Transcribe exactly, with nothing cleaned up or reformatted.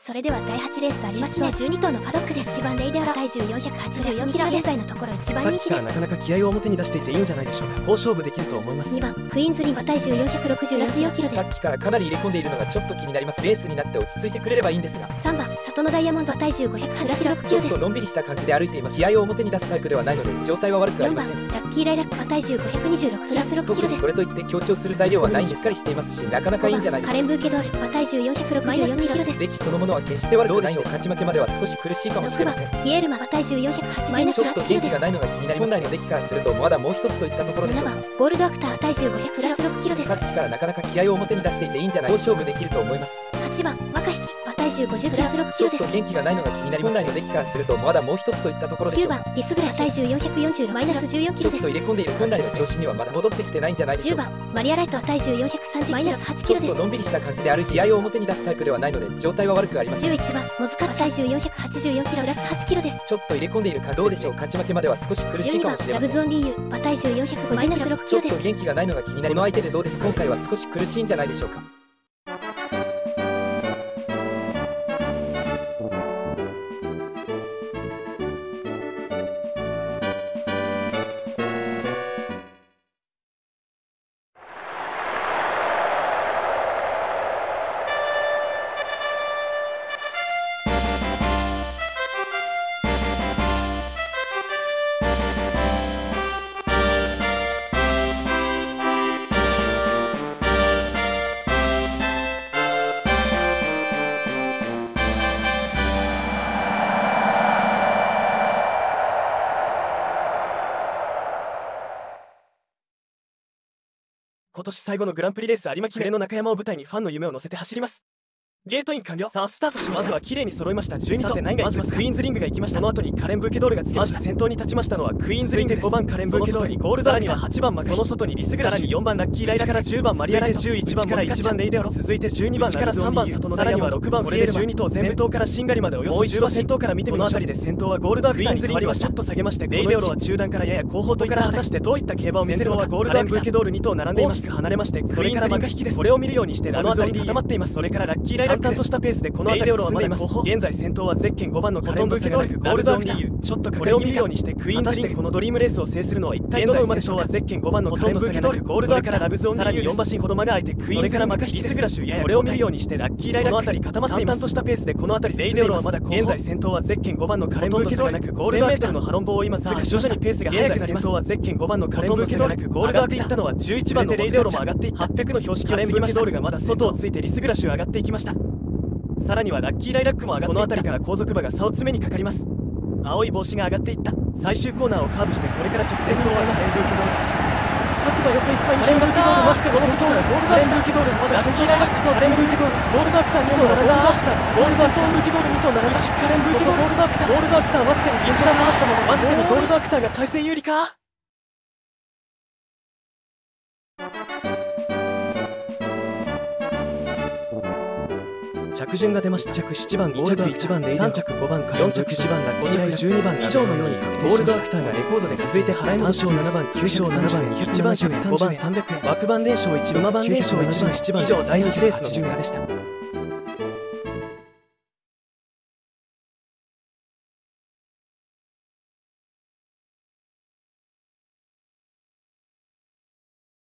それではだいはちレースありますね。じゅうに頭のパドックです。いちばんレイデオラ、体重よんひゃくはちじゅうよんキロ、現在のところいちばん人気です。 さっきからなかなか気合を表に出していていいんじゃないでしょうか。好勝負できると思います。 にばんクイーンズリンは体重よんひゃくろくじゅうよんキロです。 さっきからかなり入れ込んでいるのがちょっと気になります。レースになって落ち着いてくれればいいんですが。 さんばん里のダイヤモンドは体重ごひゃくはちじゅうろくキロです。 ちょっとのんびりした感じで歩いています。気合を表に出すタイプではないので状態は悪くありません。 よんばんラッキーライラックは体重ごひゃくにじゅうろくプラスろくキロです。 これといって強調する材料はないんでしっかりしていますし、なかなかいいんじゃないですか。 カレンブーケドールは体重よんひゃくろくじゅうよんキロです。 出来そのものは決して悪くないんで、勝ち負けまでは少し苦しいかもしれません。 フィエルマは体重よんひゃくはちじゅうはちキロです。 ちょっと元気がないのが気になります。本来の出来からするとまだもう一つといったところでしょうか。 ななばんゴールドアクターは体重ごひゃくプラスろくキロです。 さっきからなかなか気合を表に出していていいんじゃない。好勝負できると思います。 はちばん若引きは体重ごじゅうプラスろくキロです。 ちょっと元気がないのが気になります。本来の出来からするとまだもう一つといったところでしょうか。 きゅうばんリスグラ体重よんひゃくよんじゅうろくマイナスじゅうよんキロです。 ちょっと入れ込んでいる本来の調子にはまだ戻ってきてないんじゃないでしょうか。 じゅうばんマリアライトは体重よんひゃくさんじゅうマイナスはちキロです。 ちょっとのんびりした感じで歩き、気合を表に出すタイプではないので状態は悪くありません。 じゅういちばんモズカッチ体重よんひゃくはちじゅうよんキロプラスはちキロです。 ちょっと入れ込んでいる感じどうでしょう。勝ち負けまでは少し苦しいかもしれません。 じゅうにばんラブゾーンリーユは体重よんひゃくごじゅうマイナスろくキロです。 ちょっと元気がないのが気になります。この相手でどうですか。今回は少し苦しいんじゃないでしょうか。 今年最後のグランプリレース有馬記念の中山を舞台にファンの夢を乗せて走ります。ゲートイン完了。さあスタートしました。まずは綺麗に揃いましたじゅうに頭。さて何が行きますか。クイーンズリングが行きました。その後にカレンブーケドールがつきました。先頭に立ちましたのはクイーンズリングです。ごばんカレンブーケドールにゴールドアクター、さらにははちばんマカヒ、その外にリスグラシ、さらによんばんラッキーライラからじゅうばんマリアライト、じゅういちばんからいちばんレイデオロ、続いてじゅうにばんからさんばん里のダイヤモンド、さらにはろくばんフィエルマ、じゅうに頭先頭からシンガリまでおよそじゅうばん先頭から見てみましょう。この辺りで先頭はゴールドアクターに変わりました。ちょっと下げましてレイデオロは中段からやや後方とから果たしてどういった競馬を見せるのか。ゴールドアクター、カレンブーケドールに頭並んでいます。大きく離れましてクイーンズリング引きです。これを見るようにしてこの辺り固まっています。それからラッキーライラック淡々としたペースでこの辺りを進んでいます。現在先頭はゼッケンごばんのカレンブーケドール、ゴールドアクター、ちょっとこれを見るようにしてクイーンズリング、このドリームレースを制するのは一体どの馬でしょうか。ゼッケンごばんのカレンブーケドール、ゴールドアクター、ラブゾーン、さらによんばんほど間が空いてクイーン、それからマカヒ、リスグラシュ、これを見るようにしてラッキーライラック、この辺り固まっています。淡々としたペースでこの辺りレイデオロはまだ後方。現在先頭はゼッケンごばんのカレンブーケドール、なくゴールドアクターのハロンボを今通過しました。徐々にペースが速くなります。先頭はゼッケンごばんのカレンブーケドール、なくゴールドアクター、上がっていったのはじゅういちばんのレイデオロも上がっていった。はっぴゃくの標識を過ぎました。カレンブーケドールがまだ外をついてリスグラシュ上がっていきました。さらにはラッキーライラックも上がっていった。この辺りから後続馬が差を詰めにかかります。青い帽子が上がっていった。最終コーナーをカーブしてこれから直線に向かいます。カレンブーケドール各馬横いっぱいにカレンブーケドール、わずかその外からゴールドアクター、カレンブーケドールまだ先頭ライラックス、カレンブーケドール、ゴールドアクターに頭並んだ。ゴールドアクター、ゴールドアクター、ブーケドールに頭並んだ。カレンブーケドール、ゴールドアクター、ゴールドアクターわずかに一番溜まったまま、わずかにゴールドアクターが対戦有利か。着順が出ました。着ななばんゴールドアクター、いちばんレイデオロ、さん着ごばんカレンブーケドール、よん着いちばんラッキーライラック、じゅうにばん以上のように確定しました。ゴールドアクターがレコードで続いて払い戻しななばん、きゅう勝ななばん、にひゃくななじゅうえん、ごばんさんびゃくえん、枠番連勝いちばん、馬番連勝いちばん、以上だいはちレースの順化でした。